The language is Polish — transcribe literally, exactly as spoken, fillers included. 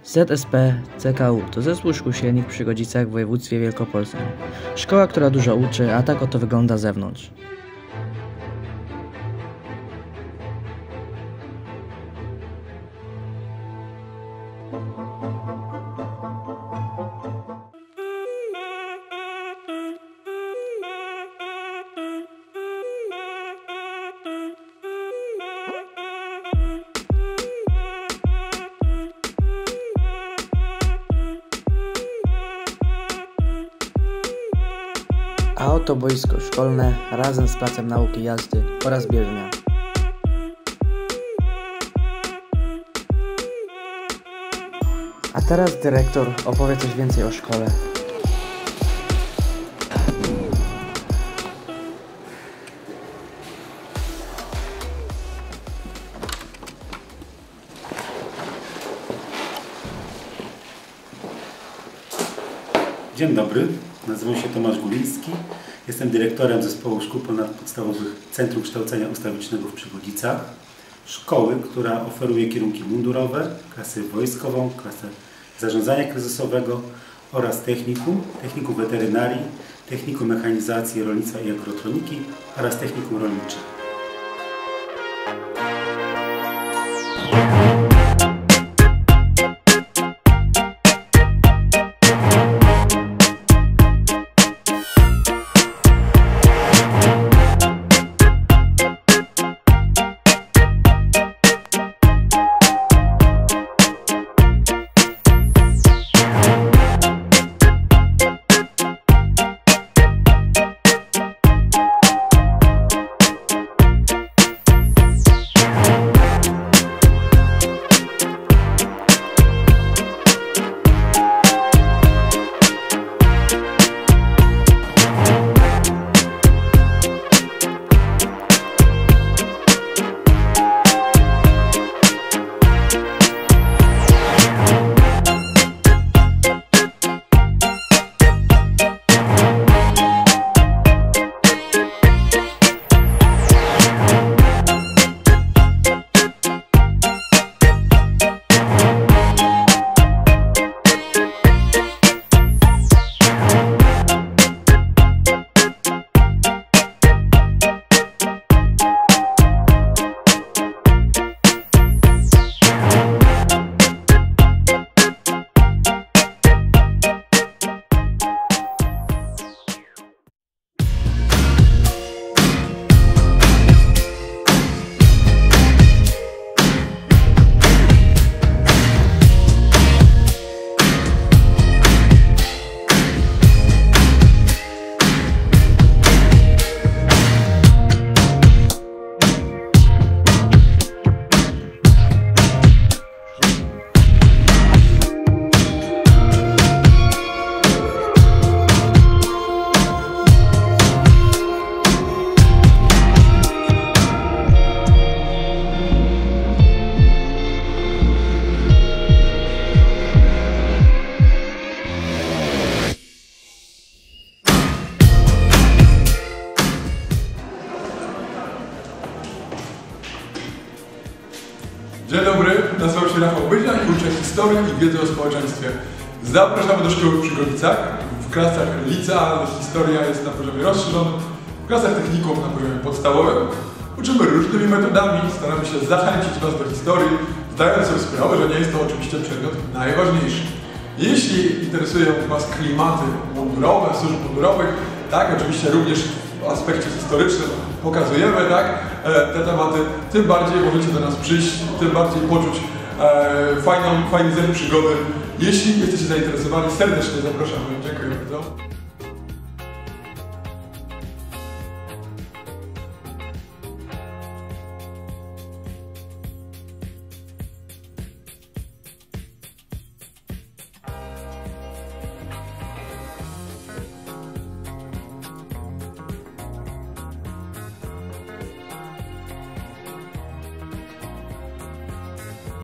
Z S P C K U to zespół szkół średnich przy Godzicach w województwie wielkopolskim. Szkoła, która dużo uczy, a tak oto wygląda z zewnątrz. A oto boisko szkolne razem z placem nauki jazdy oraz bieżnia. A teraz dyrektor opowie coś więcej o szkole. Dzień dobry, nazywam się Tomasz Guliński. Jestem dyrektorem Zespołu Szkół Ponadpodstawowych Centrum Kształcenia Ustawicznego w Przygodzicach. Szkoły, która oferuje kierunki mundurowe, klasę wojskową, klasę zarządzania kryzysowego oraz technikum, technikum weterynarii, technikum mechanizacji, rolnictwa i agrotroniki oraz technikum rolnicze. Dzień dobry, nazywam się Rafał Byźnia i uczę historii i wiedzy o społeczeństwie. Zapraszamy do szkoły w Przygodzicach. W klasach licealnych historia jest na poziomie rozszerzonym, w klasach technikum na poziomie podstawowym. Uczymy różnymi metodami, staramy się zachęcić Was do historii, zdając sobie sprawę, że nie jest to oczywiście przedmiot najważniejszy. Jeśli interesują Was klimaty mundurowe, służb mundurowych, tak, oczywiście również w aspekcie historycznym pokazujemy, tak, te tematy, tym bardziej możecie do nas przyjść, tym bardziej poczuć e, fajną, fajny zen przygody. Jeśli jesteście zainteresowani, serdecznie zapraszamy. Dziękuję bardzo.